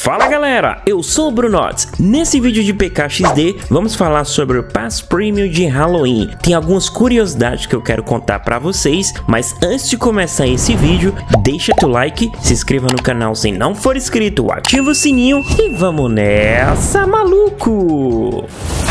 Fala galera, eu sou o Brunots. Nesse vídeo de PKXD vamos falar sobre o Pass Premium de Halloween. Tem algumas curiosidades que eu quero contar pra vocês, mas antes de começar esse vídeo, deixa teu like, se inscreva no canal se não for inscrito, ativa o sininho e vamos nessa, maluco!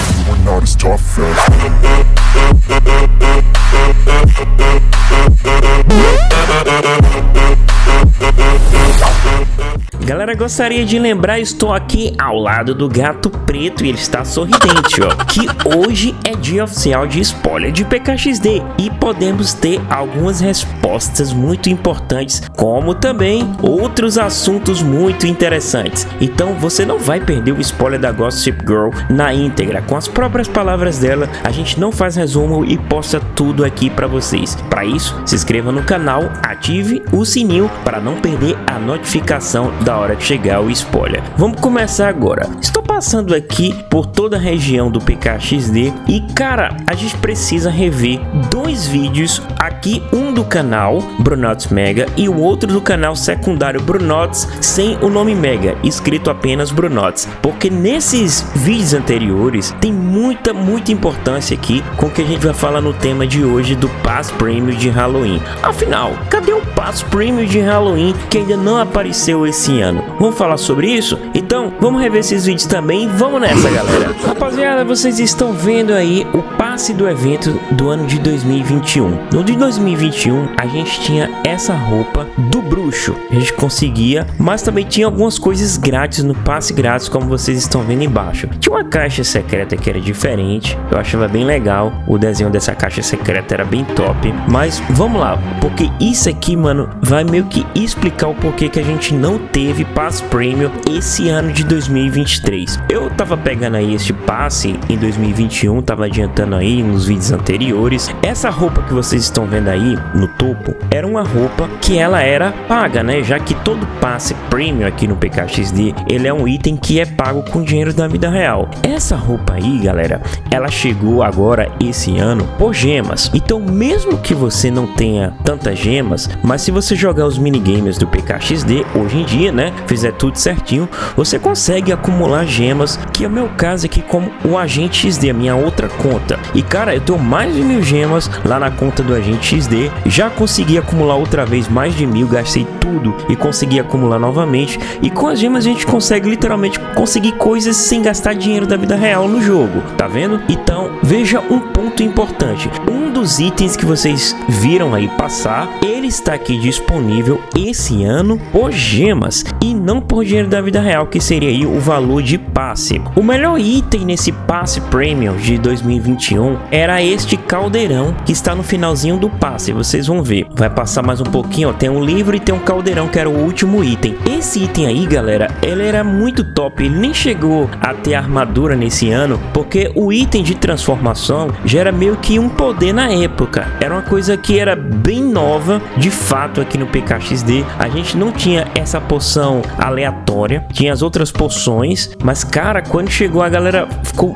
Galera, gostaria de lembrar, estou aqui ao lado do Gato Preto e ele está sorridente, ó, que hoje é dia oficial de spoiler de PKXD e podemos ter algumas respostas muito importantes, como também outros assuntos muito interessantes. Então você não vai perder o spoiler da Gossip Girl na íntegra, com as próprias palavras dela. A gente não faz resumo e posta tudo aqui para vocês. Para isso, se inscreva no canal, ative o sininho para não perder a notificação da hora que chegar o spoiler. Vamos começar agora. Estou passando aqui por toda a região do PKXD e cara, a gente precisa rever dois vídeos aqui, um do canal Brunots Mega e o outro do canal secundário Brunots sem o nome Mega, escrito apenas Brunots, porque nesses vídeos anteriores tem muita importância aqui com o que a gente vai falar no tema de hoje do Pass Premium de Halloween. Afinal, cadê o Pass Premium de Halloween que ainda não apareceu esse ano? Vamos falar sobre isso? Então, vamos rever esses vídeos também. Vamos nessa, galera. Rapaziada, vocês estão vendo aí o passe do evento do ano de 2021. No de 2021, a gente tinha essa roupa do bruxo. A gente conseguia, mas também tinha algumas coisas grátis no passe grátis, como vocês estão vendo embaixo. Tinha uma caixa secreta que era diferente. Eu achava bem legal. O desenho dessa caixa secreta era bem top. Mas vamos lá, porque isso aqui, mano, vai meio que explicar o porquê que a gente não teve Pass Premium esse ano de 2023. Eu tava pegando aí este passe em 2021, tava adiantando aí nos vídeos anteriores. Essa roupa que vocês estão vendo aí no topo era uma roupa que ela era paga, né? Já que todo passe Premium aqui no PKXD, ele é um item que é pago com dinheiro da vida real. Essa roupa aí, galera, ela chegou agora esse ano por gemas. Então, mesmo que você não tenha tantas gemas, mas se você jogar os minigames do PKXD hoje em dia, né, fizer tudo certinho, você consegue acumular gemas, que é o meu caso aqui como o Agente XD, a minha outra conta. E cara, eu tenho mais de 1000 gemas lá na conta do Agente XD, já consegui acumular outra vez mais de 1000, gastei tudo e consegui acumular novamente, e com as gemas a gente consegue literalmente conseguir coisas sem gastar dinheiro da vida real no jogo, tá vendo? Então, veja um ponto importante, um dos itens que vocês viram aí passar, ele está aqui disponível esse ano por gemas e não por dinheiro da vida real, que seria aí o valor de passe. O melhor item nesse passe Premium de 2021 era este caldeirão que está no finalzinho do passe. Vocês vão ver, vai passar mais um pouquinho, ó, tem um livro e tem um caldeirão que era o último item. Esse item aí, galera, ele era muito top, ele nem chegou a ter armadura nesse ano, porque o item de transformação já era meio que um poder na época, era uma coisa que era bem nova de fato aqui no PKXD. A gente não tinha essa poção aleatória, tinha as outras poções, mas cara, quando chegou a galera ficou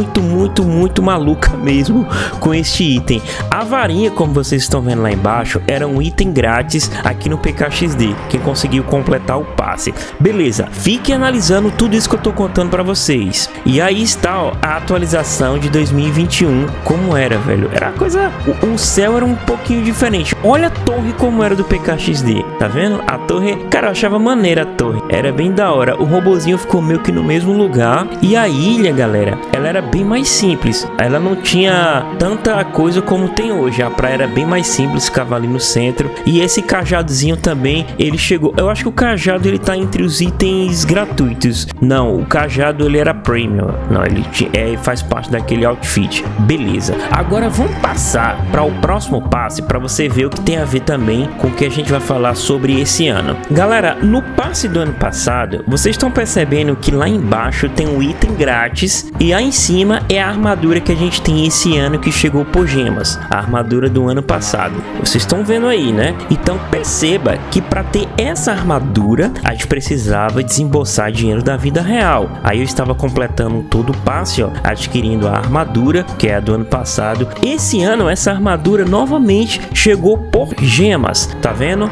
muito maluca mesmo com este item. A varinha, como vocês estão vendo lá embaixo, era um item grátis aqui no PKXD, quem conseguiu completar o passe. Beleza, fique analisando tudo isso que eu tô contando para vocês. E aí está, ó, a atualização de 2021, como era, velho, era coisa, o céu era um pouquinho diferente. Olha a torre como era do PKXD, tá vendo? A torre, cara, eu achava maneira a torre, era bem da hora. O robozinho ficou meio que no mesmo lugar e a ilha, galera, ela era bem mais simples, ela não tinha tanta coisa como tem hoje. A praia era bem mais simples, ficava ali no centro. E esse cajadozinho também, ele chegou, eu acho que o cajado ele tá entre os itens gratuitos. Não, o cajado ele era premium, não, ele faz parte daquele outfit. Beleza, agora vamos passar para o próximo passe para você ver o que tem a ver também com o que a gente vai falar sobre esse ano. Galera, no passe do ano passado, vocês estão percebendo que lá embaixo tem um item grátis e aí em cima é a armadura que a gente tem esse ano que chegou por gemas, a armadura do ano passado. Vocês estão vendo aí, né? Então perceba que para ter essa armadura a gente precisava desembolsar dinheiro da vida real. Aí eu estava completando todo o passe, ó, adquirindo a armadura que é a do ano passado. Esse ano essa armadura novamente chegou por gemas, tá vendo? Então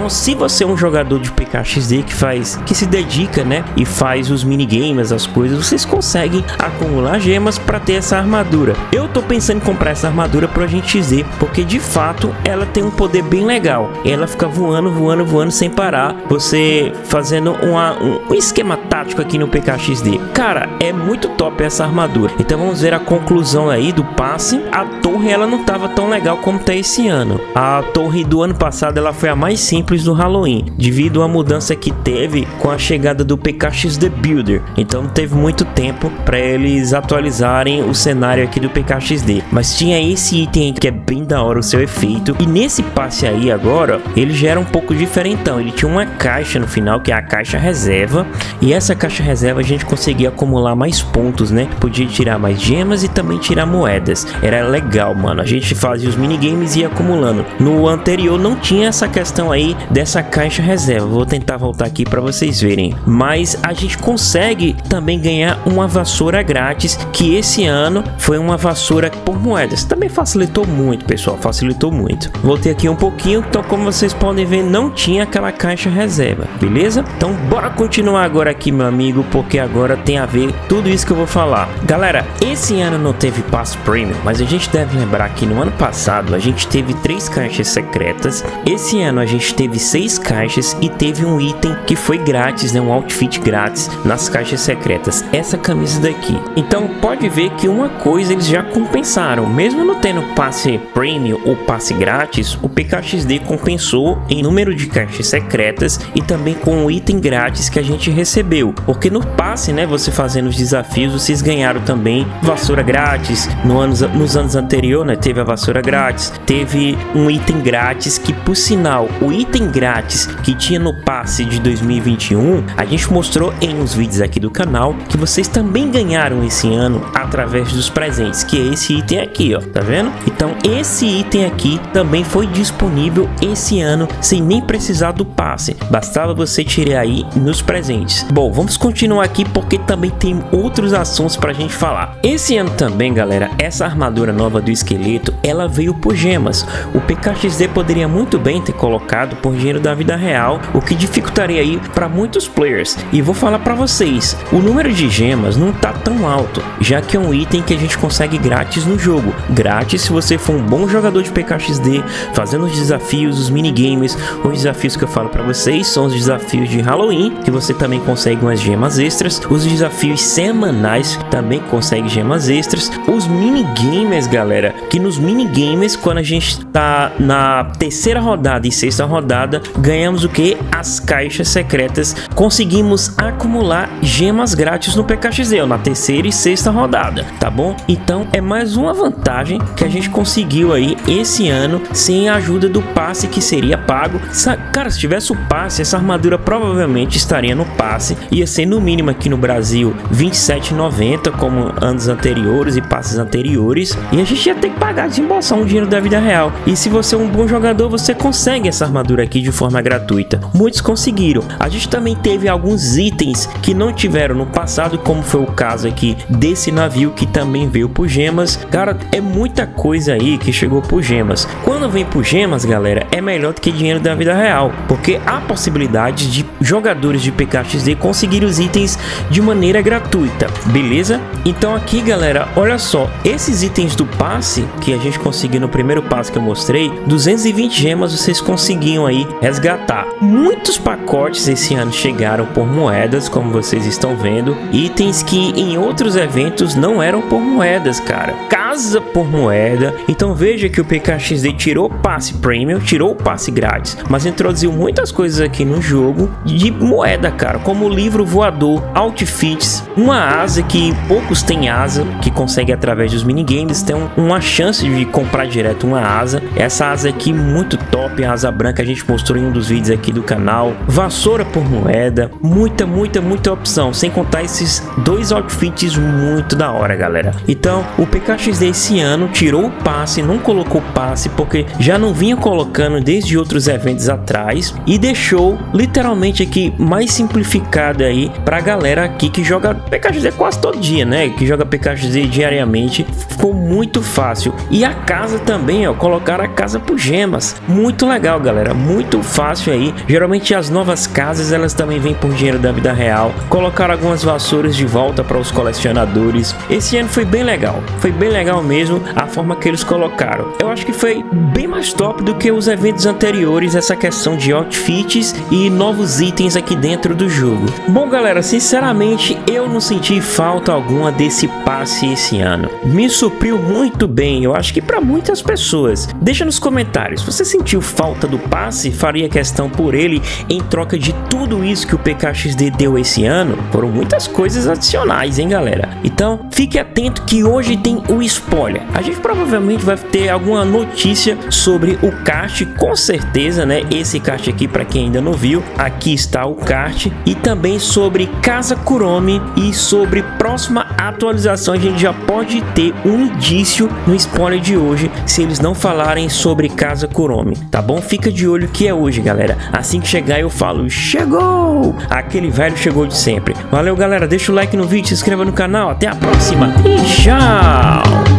Então, se você é um jogador de PKXD que se dedica, né, e faz os minigames, as coisas, vocês conseguem acumular gemas para ter essa armadura. Eu tô pensando em comprar essa armadura pro Agente Z, porque de fato ela tem um poder bem legal. Ela fica voando, voando, voando sem parar, você fazendo um esquema tático aqui no PKXD. Cara, é muito top essa armadura. Então vamos ver a conclusão aí do passe. A torre, ela não tava tão legal como tá esse ano. A torre do ano passado, ela foi a mais simples do Halloween, devido à mudança que teve com a chegada do PKXD Builder. Então não teve muito tempo para eles atualizarem o cenário aqui do PKXD. Mas tinha esse item que é bem da hora o seu efeito. E nesse passe aí agora, ele já era um pouco diferentão. Ele tinha uma caixa no final, que é a caixa reserva. E essa caixa reserva a gente conseguia acumular mais pontos, né? Podia tirar mais gemas e também tirar moedas. Era legal, mano. A gente fazia os minigames e ia acumulando. No anterior não tinha essa questão aí dessa caixa reserva. Vou tentar voltar aqui para vocês verem. Mas a gente consegue também ganhar uma vassoura grátis, que esse ano foi uma vassoura por moedas. Também facilitou muito, pessoal. Facilitou muito. Voltei aqui um pouquinho. Então, como vocês podem ver, não tinha aquela caixa reserva. Beleza? Então, bora continuar agora aqui, meu amigo, porque agora tem a ver tudo isso que eu vou falar. Galera, esse ano não teve passe premium, mas a gente deve lembrar que no ano passado a gente teve 3 caixas secretas. Esse ano a gente teve 6 caixas e teve um item que foi grátis, né? Um outfit grátis nas caixas secretas. Essa camisa daqui. Então pode ver que uma coisa eles já compensaram. Mesmo não tendo passe premium ou passe grátis, o PKXD compensou em número de caixas secretas e também com o item grátis que a gente recebeu. Porque no passe, né, você fazendo os desafios, vocês ganharam também vassoura grátis. Nos anos anteriores, né, teve a vassoura grátis, teve um item grátis que, por sinal, o item grátis que tinha no passe de 2021, a gente mostrou em uns vídeos aqui do canal que vocês também ganharam esse ano através dos presentes, que é esse item aqui, ó, tá vendo? Então esse item aqui também foi disponível esse ano sem nem precisar do passe, bastava você tirar aí nos presentes. Bom, vamos continuar aqui porque também tem outros assuntos pra gente falar. Esse ano também, galera, essa armadura nova do esqueleto, ela veio por gemas. O PKXD poderia muito bem ter colocado por dinheiro da vida real, o que dificultaria aí para muitos players. E vou falar para vocês, o número de gemas não tá tão alto, já que é um item que a gente consegue grátis no jogo. Grátis se você for um bom jogador de PKXD, fazendo os desafios, os minigames. Os desafios que eu falo para vocês são os desafios de Halloween, que você também consegue umas gemas extras. Os desafios semanais também consegue gemas extras. Os minigames, galera, que nos minigames, quando a gente tá na terceira rodada e sexta rodada, ganhamos o que? As caixas secretas. Conseguimos acumular gemas grátis no PKXD, ó, na terceira e sexta rodada, tá bom? Então é mais uma vantagem que a gente conseguiu aí esse ano sem a ajuda do passe que seria pago. Cara, se tivesse o passe, essa armadura provavelmente estaria no passe. Ia ser no mínimo aqui no Brasil R$ 27,90 como anos anteriores e passes anteriores. E a gente ia ter que pagar, desembolsar um dinheiro da vida real. E se você é um bom jogador, você consegue essa armadura aqui de forma gratuita. Muitos conseguiram. A gente também teve alguns itens que não tiveram no passado, como foi o caso aqui desse navio que também veio por gemas. Cara, é muita coisa aí que chegou por gemas. Quando vem por gemas, galera, é melhor do que dinheiro da vida real, porque há possibilidade de jogadores de PKXD conseguir os itens de maneira gratuita, beleza? Então aqui, galera, olha só, esses itens do passe que a gente conseguiu no primeiro passe que eu mostrei, 220 gemas vocês conseguiam aí resgatar. Muitos pacotes esse ano chegaram por moedas, como vocês estão vendo, itens que em outros eventos não eram por moedas, cara. Casa por moeda. Então veja que o PKXD tirou o passe premium, tirou o passe grátis, mas introduziu muitas coisas aqui no jogo de moeda, cara, como o livro voador, outfits, uma asa que poucos têm asa, que consegue através dos minigames, tem uma chance de comprar direto uma asa. Essa asa aqui muito top, a asa branca a gente mostrou em um dos vídeos aqui do canal. Vassoura por moeda, muita opção, sem contar esses 2 outfits muito da hora, galera. Então o PKXD esse ano tirou o passe, não colocou passe porque já não vinha colocando desde outros eventos atrás, e deixou literalmente aqui mais simplificado aí pra galera aqui que joga PKXD quase todo dia, né? Que joga PKXD diariamente, ficou muito fácil. E a casa também, ó, colocaram a casa por gemas, muito legal, galera, muito fácil aí. Geralmente as novas casas elas também vêm por dinheiro da vida real. Colocaram algumas vassouras de volta para os colecionadores. Esse ano foi bem legal mesmo a forma que eles colocaram. Eu acho que foi bem mais top do que os eventos anteriores, essa questão de outfits e novos itens aqui dentro do jogo. Bom galera, sinceramente eu não senti falta alguma desse passe esse ano. Me supriu muito bem, eu acho que para muitas pessoas. Deixa nos comentários, você sentiu falta do passe? Faria questão por ele em troca de tudo isso que o PKXD deu esse ano? Foram muitas coisas adicionais, hein galera? Então fique atento que hoje tem o spoiler. A gente provavelmente vai ter alguma notícia sobre o kart, com certeza, né? Esse kart aqui, para quem ainda não viu, aqui está o kart. E também sobre Casa Kuromi e sobre próxima atualização. A gente já pode ter um indício no spoiler de hoje, se eles não falarem sobre Casa Kuromi, tá bom? Fica de olho que é hoje, galera. Assim que chegar eu falo, chegou! Aquele velho chegou de sempre. Valeu, galera. Deixa o like no vídeo, se inscreva no canal. Até a próxima e tchau!